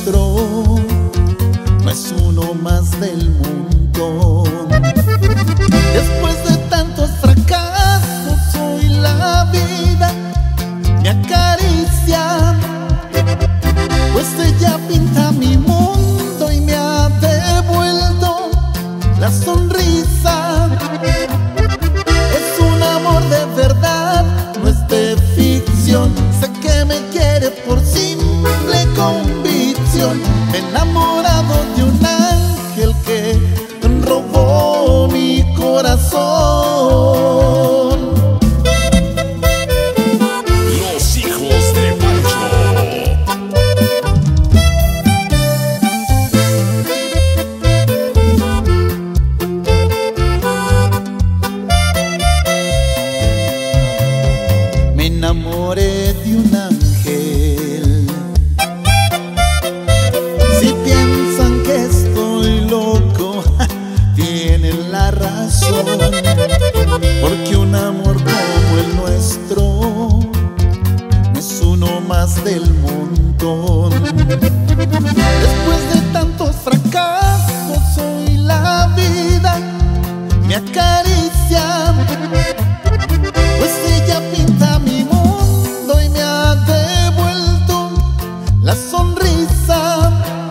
nuestro no es uno más del montón. Después de tantos fracasos, hoy la vida me acaricia, pues ella pinta mi mundo y me ha devuelto la sonrisa. Es un amor de verdad, no es de ficción. Sé que me quiere por simple convicción. Me he enamorado de un ángel que robó mi corazón. Los hijos de Pancho. Me enamoré de un ángel. Si piensan que estoy loco, tienen la razón, porque un amor como el nuestro no es uno más del montón. Después de tantos fracasos, hoy la vida me acaricia, pues ella pinta mi mundo y me ha devuelto la sonrisa.